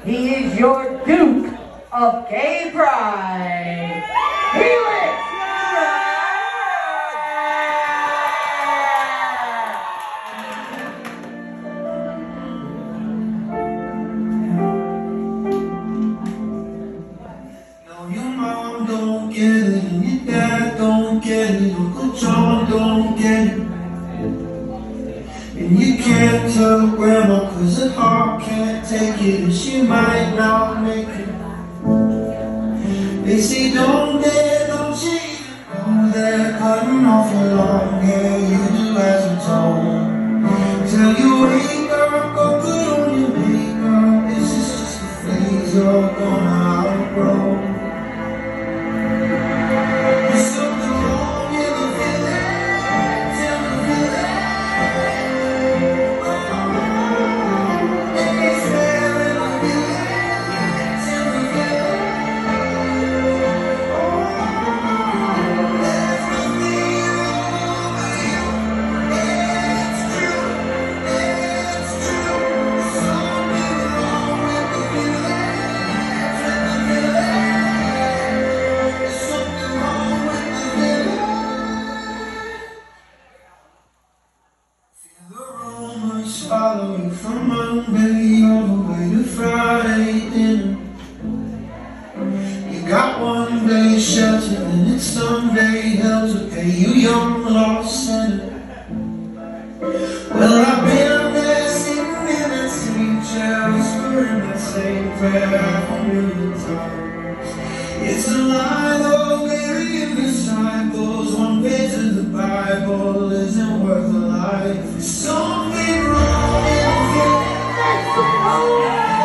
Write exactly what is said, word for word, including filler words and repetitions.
He is your Duke of Gay Pride, Helix No, your mom don't get it, and your dad don't get it, Uncle John don't get it. And you can't tell Grandma cause her heart can't take it, and she might not make it. They say don't dare, don't cheat. Oh, they're cutting off your long hair, you do as you're told. Till you wake up, go put on your makeup. This is just a phase you're gonna outgrow. There's something wrong in the village, in the village. Oh, it's there in the village, in the village. Follow you from Monday all the way to Friday dinner. You got one day shelter and it's someday hell to pay you young lost sinner. Well, I've been there sitting in that same chair, whispering that same prayer a million times. It's a lie though, baby, in disciples. One page of the Bible isn't worth a life. There's something wrong in the